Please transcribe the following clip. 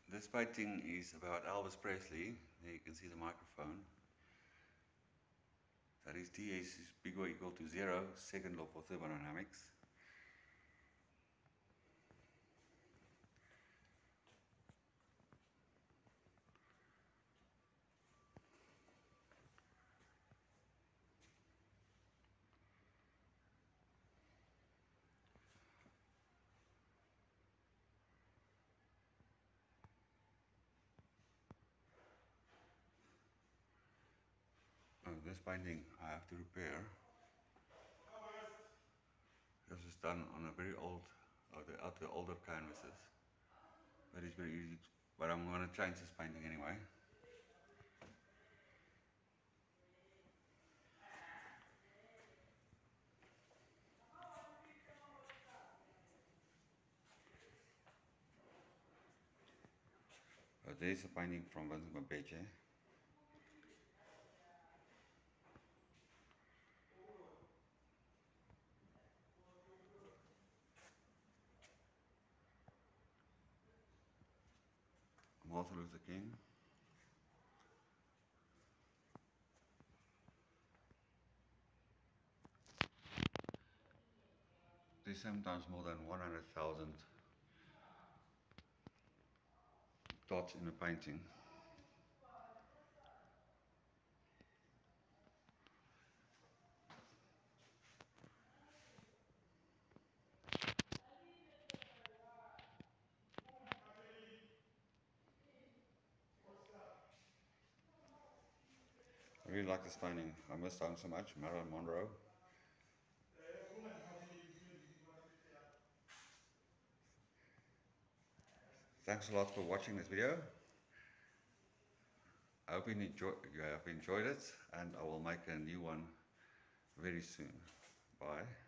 This painting is about Elvis Presley. There you can see the microphone. That is ds is big or equal to 0, second law for thermodynamics. This painting I have to repair. This is done on a very old, out the older canvases. But it's very easy, but I'm going to change this painting anyway. There's a painting from Vincent van Gogh. Martin Luther King. There's sometimes more than 100,000 dots in a painting. I really like this painting. I miss home so much, Marilyn Monroe. Thanks a lot for watching this video. I hope you have enjoyed it, and I will make a new one very soon. Bye.